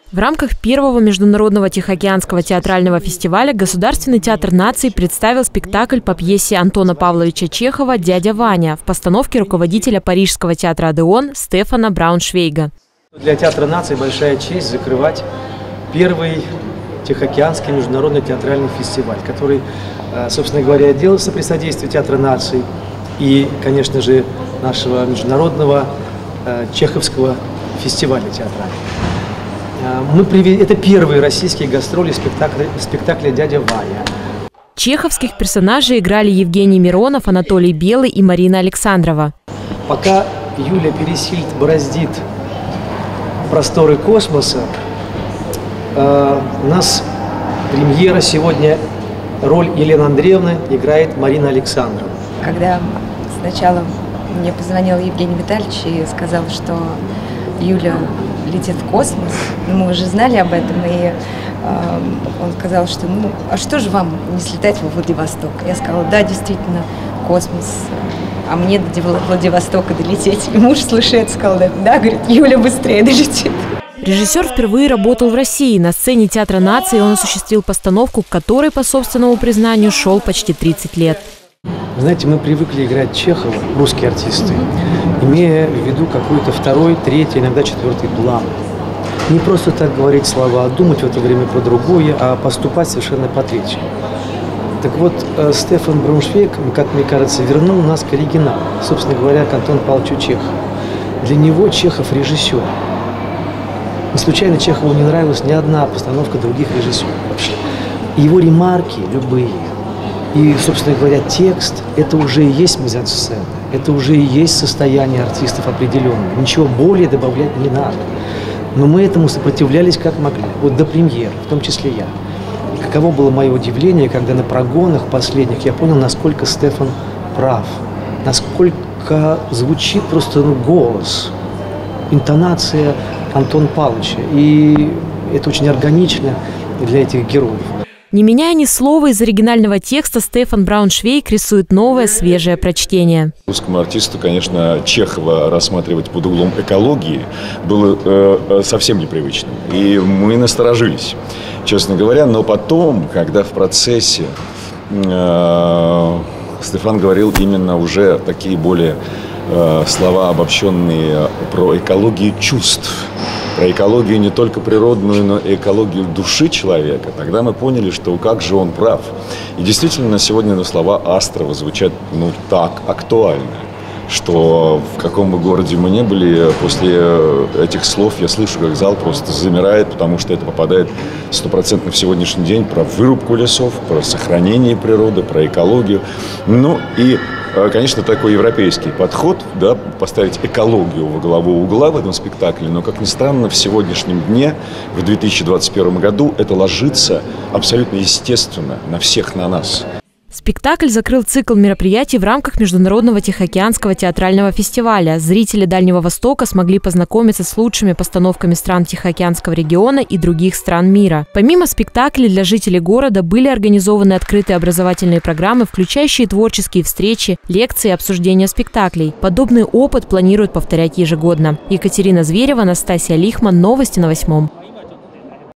В рамках первого международного Тихоокеанского театрального фестиваля Государственный театр наций представил спектакль по пьесе Антона Павловича Чехова «Дядя Ваня» в постановке руководителя Парижского театра Одеон Стефана Брауншвейга. Для театра наций большая честь закрывать первый Тихоокеанский международный театральный фестиваль, который, собственно говоря, делался при содействии театра наций и, конечно же, нашего международного чеховского фестиваля театрального. Это первые российские гастроли спектакля «Дядя Ваня». Чеховских персонажей играли Евгений Миронов, Анатолий Белый и Марина Александрова. Пока Юля Пересильд бороздит просторы космоса, у нас премьера сегодня. Роль Елены Андреевны играет Марина Александрова. Когда сначала мне позвонил Евгений Витальевич и сказал, что Юля летит в космос, мы уже знали об этом, и он сказал, что а что же вам не слетать во Владивосток? Я сказала, да, действительно, космос, а мне до Владивостока долететь. И муж слышит, сказал, да, говорит, Юля быстрее долетит. Режиссер впервые работал в России. На сцене Театра наций он осуществил постановку, к которой, по собственному признанию, шел почти 30 лет. Знаете, мы привыкли играть Чехова, русские артисты, имея в виду какой-то второй, третий, иногда четвертый план. Не просто так говорить слова, а думать в это время про другое, а поступать совершенно по-третьему. Так вот, Стефан Брауншвейг, как мне кажется, вернул нас к оригиналу, собственно говоря, к Антону Павловичу Чехову. Для него Чехов режиссер. Не случайно Чехову не нравилась ни одна постановка других режиссеров вообще. Его ремарки любые. И, собственно говоря, текст – это уже и есть мизансцена, это уже и есть состояние артистов определенное. Ничего более добавлять не надо. Но мы этому сопротивлялись как могли, вот до премьеры, в том числе я. И каково было мое удивление, когда на прогонах последних я понял, насколько Стефан прав, насколько звучит просто голос, интонация Антона Павловича. И это очень органично для этих героев. Не меняя ни слова из оригинального текста, Стефан Брауншвейг рисует новое, свежее прочтение. Русскому артисту, конечно, Чехова рассматривать под углом экологии было совсем непривычным. И мы насторожились, честно говоря. Но потом, когда в процессе Стефан говорил именно уже такие более слова, обобщенные про экологию чувств, про экологию не только природную, но и экологию души человека, тогда мы поняли, что как же он прав. И действительно, сегодня слова Астрова звучат так актуально, что в каком бы городе мы ни были, после этих слов я слышу, как зал просто замирает, потому что это попадает 100% в сегодняшний день про вырубку лесов, про сохранение природы, про экологию. И, конечно, такой европейский подход, да, поставить экологию во главу угла в этом спектакле, но, как ни странно, в сегодняшнем дне, в 2021 году, это ложится абсолютно естественно на всех на нас. Спектакль закрыл цикл мероприятий в рамках Международного Тихоокеанского театрального фестиваля. Зрители Дальнего Востока смогли познакомиться с лучшими постановками стран Тихоокеанского региона и других стран мира. Помимо спектаклей для жителей города были организованы открытые образовательные программы, включающие творческие встречи, лекции и обсуждения спектаклей. Подобный опыт планируют повторять ежегодно. Екатерина Зверева, Анастасия Лихман. Новости на 8.